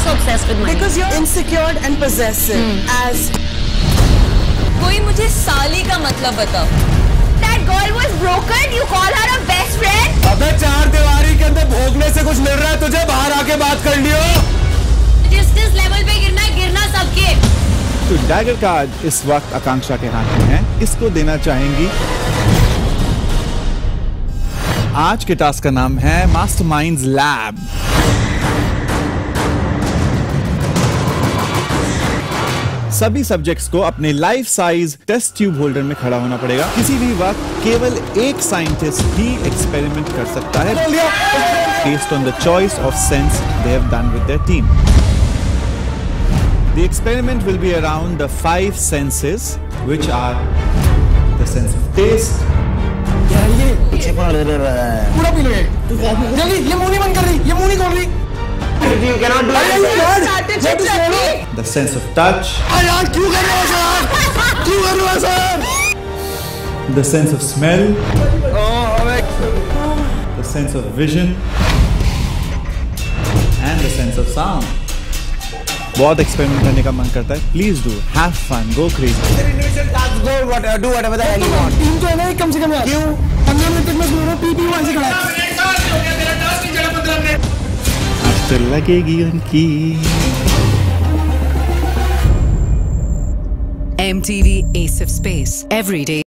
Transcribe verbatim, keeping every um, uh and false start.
so obsessed with money? Because you're insecure and possessive. Hmm. As कोई मुझे साली का मतलब बताओ. That girl was broken. You call her a best friend? अबे चार दीवारी के अंदर भोगने से कुछ मिल रहा है तुझे? बाहर आके बात कर लियो. जिस जिस लेवल पे गिरना है गिरना सबके. तो डैगर कार्ड इस वक्त आकांक्षा के हाथ में है. इसको देना चाहेंगी. आज के टास्क का नाम है मास्टरमाइंड्स लैब. सभी सब्जेक्ट्स को अपने life size test tube holder में खड़ा होना पड़ेगा. किसी भी वक्त केवल एक साइंटिस्ट ही एक्सपेरिमेंट कर सकता है based on the choice of sense they have done with their team. The experiment will be around the five senses, which are the sense of taste. यार ये पीछे पड़ा रहा है. पूरा पी लो ये. जल्दी ये मुंह नहीं बंद कर रही. ये मुंह नहीं खोल रही. You cannot do it. The sense of touch. यार क्यों कर रहे हो सर? क्यों कर रहे हो sir? The sense of smell. Oh, Alex. The sense of vision. And the sense of sound. बहुत एक्सपेरिमेंट करने का मन करता है. Please do have fun, go crazy. Go what do whatever the hell you want. Team तो है ना कम से कम यार. क्यों? पंद्रह मिनट तक मैं सुन रहा हूँ पी पी वहाँ से खड़ा है. आज तो लगेगी उनकी. M T V Ace of Space. Every day